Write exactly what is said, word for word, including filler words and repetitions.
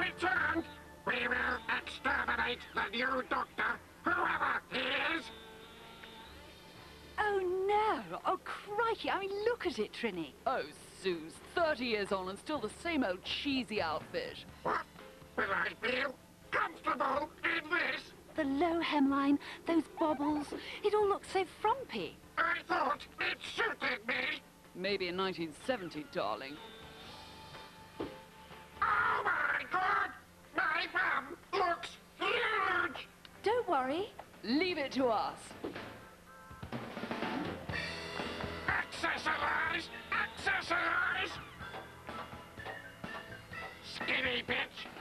returned. We will exterminate the new doctor, whoever he is. Oh, no. Oh, crikey. I mean, look at it, Trinny. Oh, Suze, thirty years on and still the same old cheesy outfit. What? Will I feel comfortable in this? The low hemline, those bobbles, it all looks so frumpy. I thought it suited me. Maybe in nineteen seventy, darling. Oh, my God! My bum looks huge! Don't worry. Leave it to us. Accessorize! Accessorize! Skinny bitch!